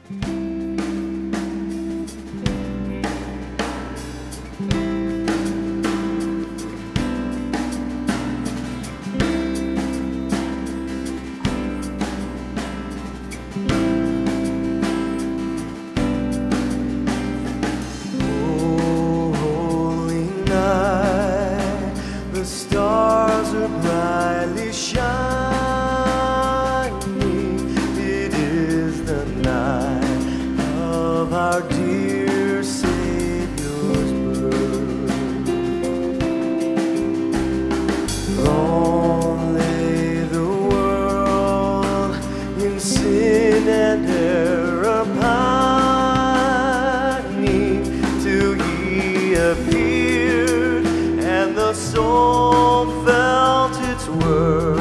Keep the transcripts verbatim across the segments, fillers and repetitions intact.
Stars are brightly shining. It is the night of our dear Savior's birth. Long lay the world in sin and error pining, till He appeared and the soul felt its worth.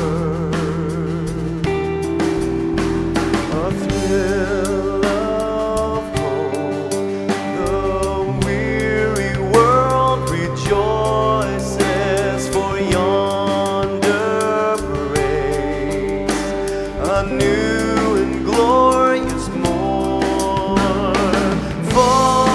A thrill of hope, the weary world rejoices, for yonder breaks a new and glorious morn. For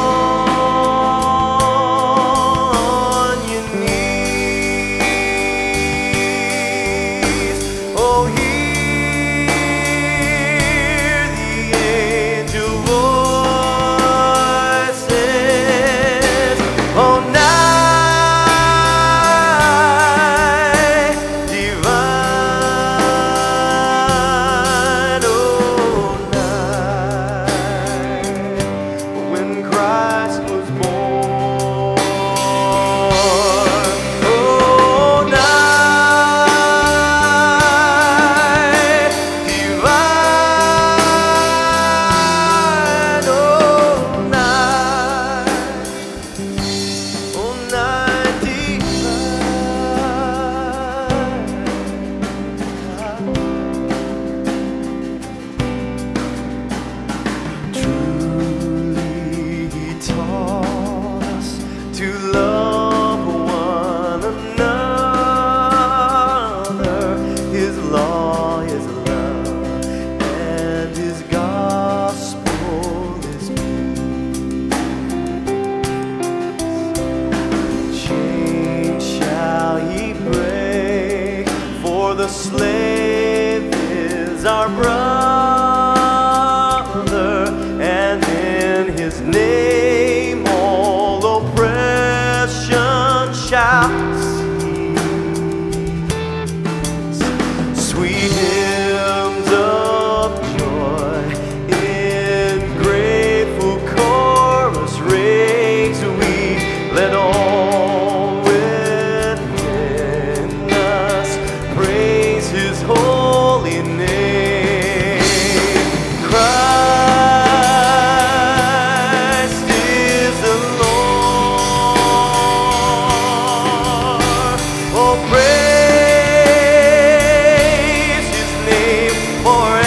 to love one another. His law is love, and His gospel is peace. Chains shall He break, for the slave is our brother, and in His name all oppression shall cease. Sweet hymns of joy in grateful chorus raise we, let all within us praise His holy name. Christ is the Lord. Oh, praise His name forever.